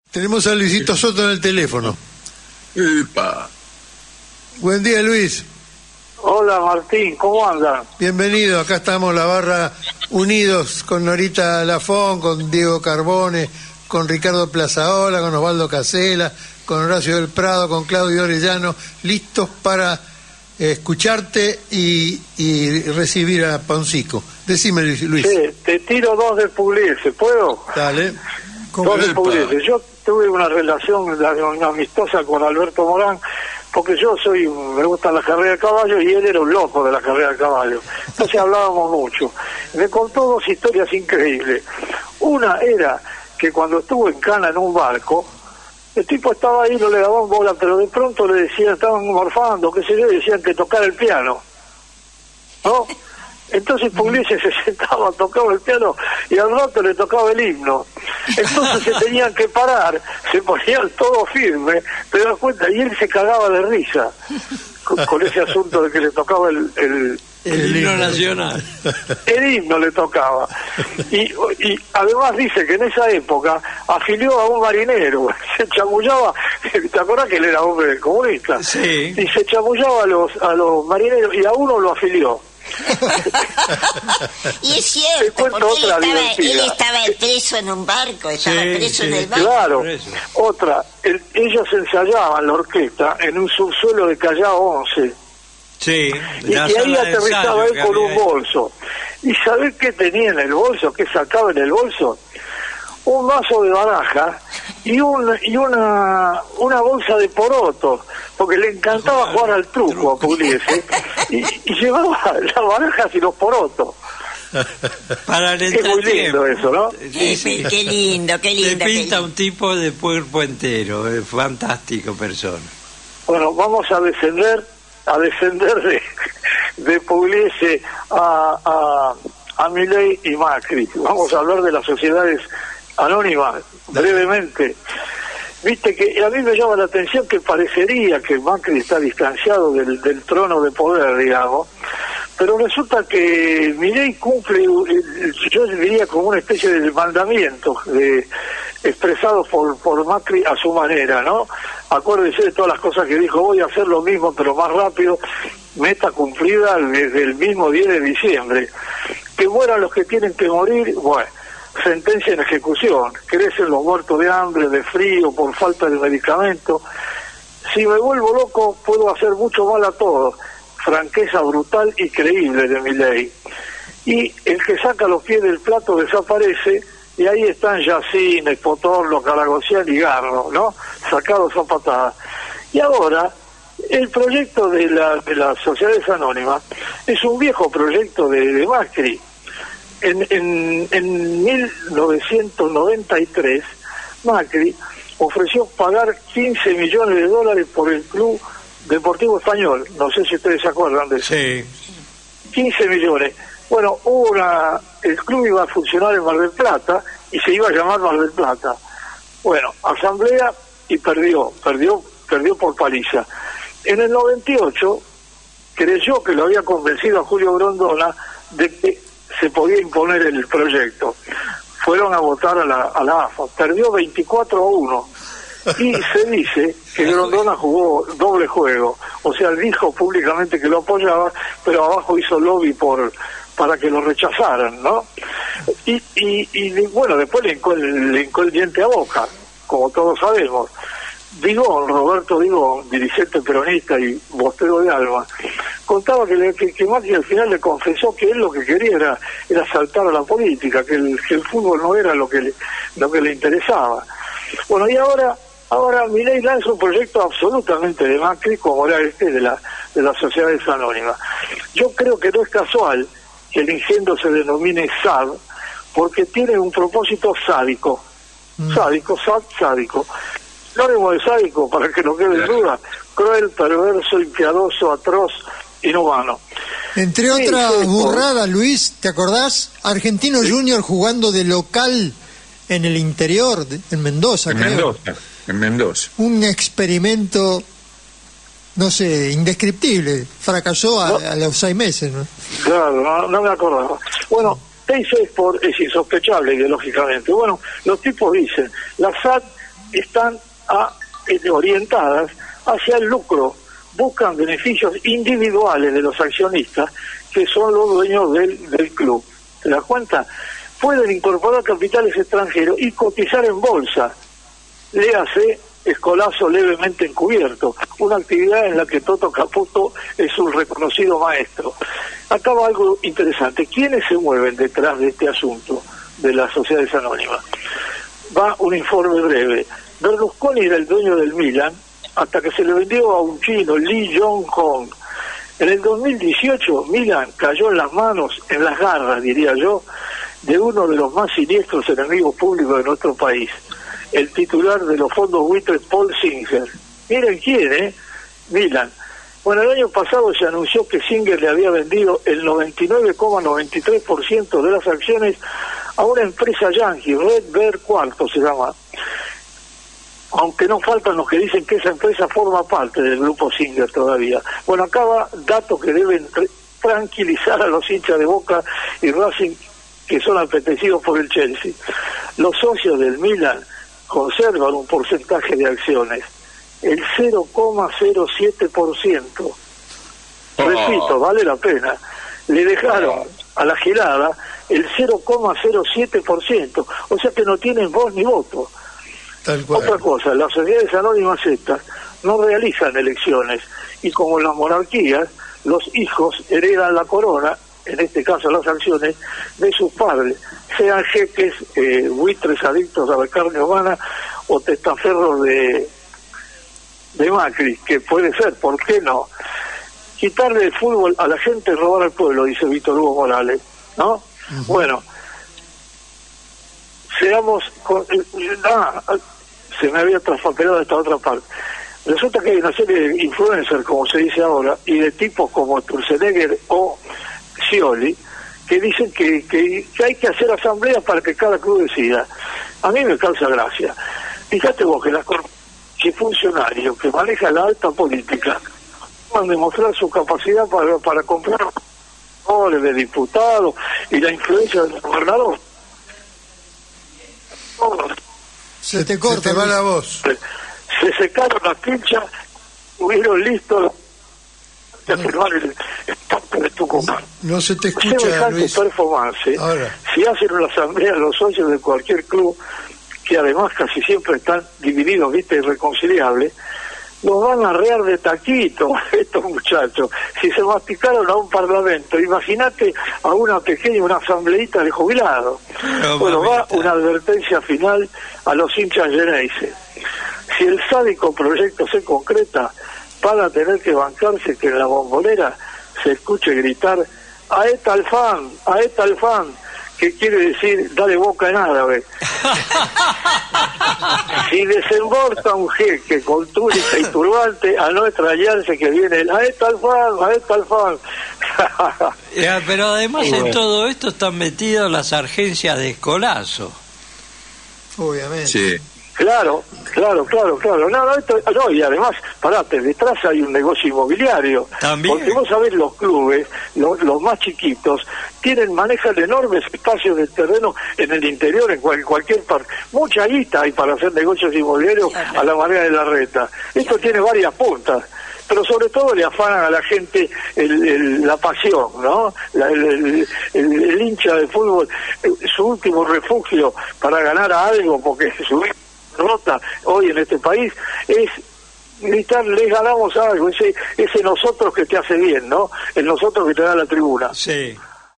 Tenemos a Luisito Soto en el teléfono. Epa. Buen día, Luis. Hola, Martín, ¿cómo andan? Bienvenido, acá estamos, la barra unidos, con Norita Lafón, con Diego Carbone, con Ricardo Plazaola, con Osvaldo Casela, con Horacio del Prado, con Claudio Orellano, listos para escucharte y recibir a Poncico. Decime, Luis. Sí, te tiro dos de Pugliese, ¿puedo? Dale. Dos de Pugliese. Yo tuve una relación amistosa con Alberto Morán, porque yo me gusta la carrera de caballo y él era un loco de la carrera de caballo. Entonces hablábamos mucho. Me contó dos historias increíbles. Una era que cuando estuvo en Cana en un barco, el tipo estaba ahí, no le daban bola, pero de pronto le decían, estaban morfando, qué sé yo, y decían que tocara el piano, ¿no? Entonces Pugliese se sentaba, tocaba el piano y al rato le tocaba el himno. Entonces se tenían que parar, se ponían todo firme, te das cuenta, y él se cagaba de risa con ese asunto de que le tocaba el himno nacional. El himno le tocaba. Y además dice que en esa época afilió a un marinero, se chamullaba, ¿te acuerdas que él era hombre comunista? Sí. Y se chamullaba a los marineros y a uno lo afilió. Y es cierto, porque él estaba preso en un barco, estaba preso en el barco. Claro, otra, ellos ensayaban la orquesta en un subsuelo de Callao 11. Sí, y ahí aterrizaba él con un bolso. ¿Y sabés qué tenía en el bolso? ¿Qué sacaba en el bolso? Un vaso de baraja y una bolsa de porotos, porque le encantaba jugar al truco a Pugliese, y llevaba las barajas y los porotos. Para el es muy lindo eso, ¿no? Sí. Qué lindo. Le pinta un tipo de cuerpo entero, es fantástico persona. Bueno, vamos a descender de Pugliese a Milei y Macri. Vamos a hablar de las sociedades anónimas, brevemente. Viste que a mí me llama la atención que parecería que Macri está distanciado del trono de poder, digamos, pero resulta que Milei cumple, yo diría, como una especie de mandamiento expresado por Macri a su manera, ¿no? Acuérdese de todas las cosas que dijo, voy a hacer lo mismo pero más rápido, meta cumplida desde el mismo 10 de diciembre. Que mueran los que tienen que morir, bueno, sentencia en ejecución. Crecen los muertos de hambre, de frío, por falta de medicamento. Si me vuelvo loco, puedo hacer mucho mal a todos. Franqueza brutal y creíble de Milei. Y el que saca los pies del plato desaparece, y ahí están Yacine, Espotorno, Caragosian y Garro, ¿no? Sacados a patadas. Y ahora, el proyecto de las sociedades anónimas es un viejo proyecto de Macri. En 1993, Macri ofreció pagar $15 millones por el Club Deportivo Español. No sé si ustedes se acuerdan de eso. Sí. 15 millones. Bueno, el club iba a funcionar en Mar del Plata y se iba a llamar Mar del Plata. Bueno, asamblea y perdió por paliza. En el 98 creyó que lo había convencido a Julio Grondona de que se podía imponer el proyecto. Fueron a votar a la AFA, perdió 24-1 y se dice que Grondona jugó doble juego, o sea, dijo públicamente que lo apoyaba, pero abajo hizo lobby para que lo rechazaran, ¿no? Y bueno, después le hincó el diente a Boca, como todos sabemos. Roberto Digón, dirigente peronista y bostero de alma, contaba que Macri al final le confesó que él lo que quería era saltar a la política, que el fútbol no era lo que le interesaba. Bueno, y ahora Milei lanza un proyecto absolutamente de Macri, como era de las sociedades anónimas. Yo creo que no es casual que el ingenio se denomine SAD, porque tiene un propósito sádico. Sádico. Sinónimo de sádico, para que no quede duda: cruel, perverso, impiadoso, atroz, inhumano. Entre otras burradas, Luis, ¿te acordás? Argentino Junior jugando de local en el interior, en Mendoza, creo. En Mendoza. Un experimento, no sé, indescriptible. Fracasó a los 6 meses, ¿no? Claro, no me acordaba. Bueno, Teis es insospechable ideológicamente. Bueno, los tipos dicen, la SAT están orientadas hacia el lucro, buscan beneficios individuales de los accionistas que son los dueños del club. ¿Te das cuenta? Pueden incorporar capitales extranjeros y cotizar en bolsa. Léase escolazo levemente encubierto, una actividad en la que Toto Caputo es un reconocido maestro. Acá va algo interesante. ¿Quiénes se mueven detrás de este asunto de las sociedades anónimas? Va un informe breve. Berlusconi era el dueño del Milan hasta que se le vendió a un chino, Lee Jong-hong. En el 2018, Milan cayó en las manos, en las garras, diría yo, de uno de los más siniestros enemigos públicos de nuestro país, el titular de los fondos buitres, Paul Singer. Miren quién, Milan. Bueno, el año pasado se anunció que Singer le había vendido el 99,93% de las acciones a una empresa yankee, Red Bear Quarto se llama. Aunque no faltan los que dicen que esa empresa forma parte del grupo Singer todavía. Bueno, acá va datos que deben tranquilizar a los hinchas de Boca y Racing que son apetecidos por el Chelsea. Los socios del Milan conservan un porcentaje de acciones, el 0,07%. Repito, vale la pena. Le dejaron a la girada el 0,07%, o sea que no tienen voz ni voto. Tal cual. Otra cosa, las sociedades anónimas estas no realizan elecciones y como en las monarquías, los hijos heredan la corona, en este caso las acciones, de sus padres, sean jeques, buitres adictos a la carne humana o testaferros de Macri, que puede ser, ¿por qué no? Quitarle el fútbol a la gente, robar al pueblo, dice Víctor Hugo Morales, ¿no? Uh-huh. Bueno, seamos se me había traspapelado esta otra parte. Resulta que hay una serie de influencers, como se dice ahora, y de tipos como Sturzenegger o Scioli, que dicen que hay que hacer asambleas para que cada club decida. A mí me causa gracia. Fíjate vos que que funcionarios que manejan la alta política van a demostrar su capacidad para comprar roles de diputados y la influencia del gobernador. Se te corta, se te va la voz. Se secaron las pinchas, tuvieron listo de firmar el pacto de Tucumán. No se te escucha, Luis. Performance. Ahora, si hacen una asamblea los socios de cualquier club, que además casi siempre están divididos, viste, irreconciliables, los van a arrear de taquito estos muchachos. Si se masticaron a un parlamento, imagínate a una asambleíta de jubilados. Bueno, va una advertencia final a los hinchas Geneise. Si el sádico proyecto se concreta, van a tener que bancarse que en la Bombonera se escuche gritar "Aeta al fan, aeta al fan", que quiere decir dale Boca en árabe. Si desembolsa un jeque con túnica y turbante, a no extrañarse que viene el "Aeta al fan, aeta al fan". Pero además en todo esto están metidas las agencias de escolazo. Obviamente. Sí. Claro. No, y además, parate, detrás hay un negocio inmobiliario. ¿También? Porque vos sabés, los clubes, los más chiquitos, manejan enormes espacios de terreno en el interior, en cualquier parte. Mucha guita hay para hacer negocios inmobiliarios a la manera de la reta. Esto tiene varias puntas, pero sobre todo le afanan a la gente la pasión, ¿no? El hincha de fútbol, su último refugio para ganar a algo, porque su rota hoy en este país es gritar, les ganamos algo, ese nosotros que te hace bien, ¿no? El nosotros que te da la tribuna. Sí.